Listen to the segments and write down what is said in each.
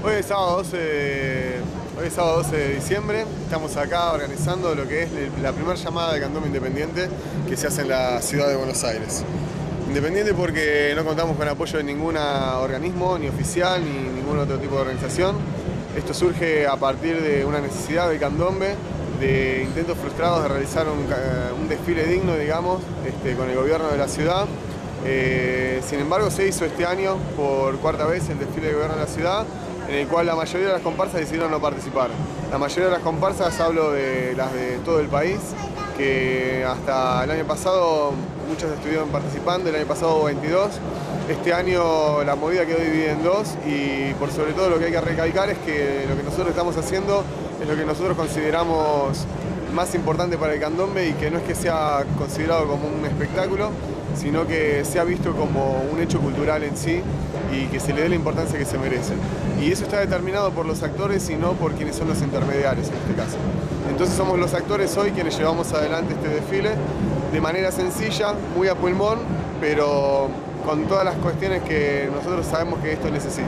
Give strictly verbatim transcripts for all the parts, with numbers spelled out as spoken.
Hoy es sábado doce de, hoy es sábado doce de diciembre, estamos acá organizando lo que es la primera llamada de candombe independiente que se hace en la ciudad de Buenos Aires. Independiente porque no contamos con apoyo de ningún organismo, ni oficial, ni ningún otro tipo de organización. Esto surge a partir de una necesidad del candombe, de intentos frustrados de realizar un, un desfile digno, digamos, este, con el gobierno de la ciudad. Eh, sin embargo, se hizo este año por cuarta vez el desfile de gobierno de la ciudad, en el cual la mayoría de las comparsas decidieron no participar. La mayoría de las comparsas, hablo de las de todo el país, que hasta el año pasado muchas estuvieron participando, el año pasado hubo veintidós. Este año la movida quedó dividida en dos y por sobre todo lo que hay que recalcar es que lo que nosotros estamos haciendo es lo que nosotros consideramos más importante para el candombe y que no es que sea considerado como un espectáculo, sino que sea visto como un hecho cultural en sí y que se le dé la importancia que se merece. Y eso está determinado por los actores y no por quienes son los intermediarios en este caso. Entonces somos los actores hoy quienes llevamos adelante este desfile de manera sencilla, muy a pulmón, pero con todas las cuestiones que nosotros sabemos que esto necesita.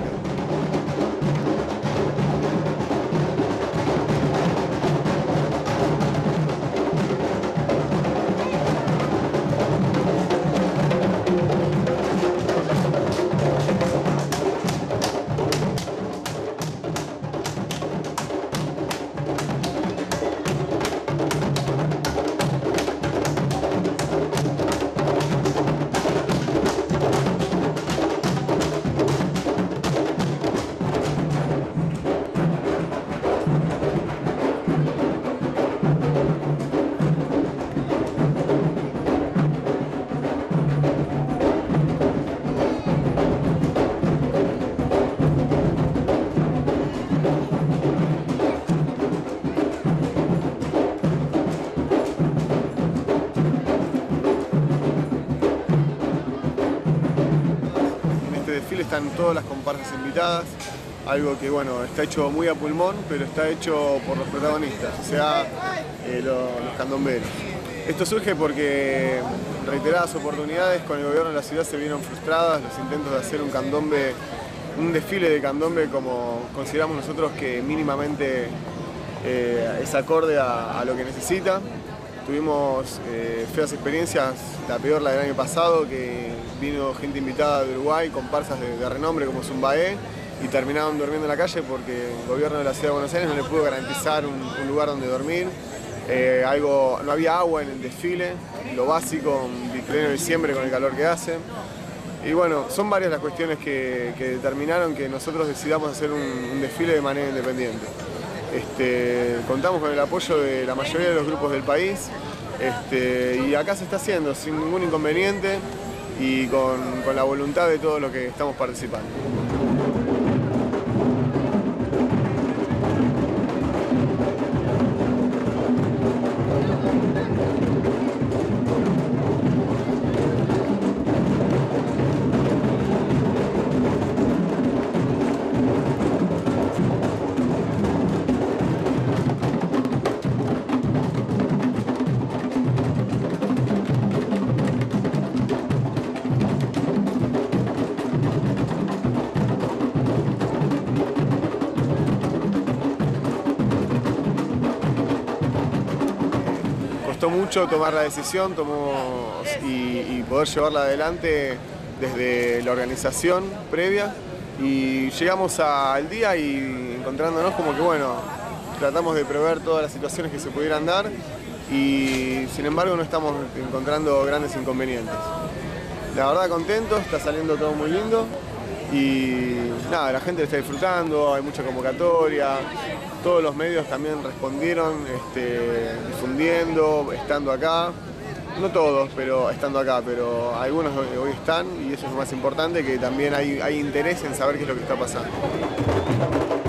Desfile están todas las comparsas invitadas, algo que bueno, está hecho muy a pulmón, pero está hecho por los protagonistas, o sea, eh, lo, los candomberos. Esto surge porque reiteradas oportunidades con el gobierno de la ciudad se vieron frustradas los intentos de hacer un candombe, un desfile de candombe como consideramos nosotros que mínimamente eh, es acorde a, a lo que necesita. Tuvimos eh, feas experiencias, la peor la del año pasado, que vino gente invitada de Uruguay, comparsas de, de renombre como Zumbaé, y terminaron durmiendo en la calle porque el gobierno de la ciudad de Buenos Aires no le pudo garantizar un, un lugar donde dormir. Eh, algo, no había agua en el desfile, lo básico, en pleno diciembre con el calor que hace. Y bueno, son varias las cuestiones que, que determinaron que nosotros decidamos hacer un, un desfile de manera independiente. Este, contamos con el apoyo de la mayoría de los grupos del país este, y acá se está haciendo sin ningún inconveniente y con, con la voluntad de todos los que estamos participando. Costó mucho tomar la decisión tomó, y, y poder llevarla adelante desde la organización previa y llegamos al día y encontrándonos como que bueno, tratamos de prever todas las situaciones que se pudieran dar y sin embargo no estamos encontrando grandes inconvenientes. La verdad contentos, está saliendo todo muy lindo y nada, la gente lo está disfrutando, hay mucha convocatoria, todos los medios también respondieron este, difundiendo, estando acá, no todos, pero estando acá, pero algunos hoy están y eso es lo más importante, que también hay, hay interés en saber qué es lo que está pasando.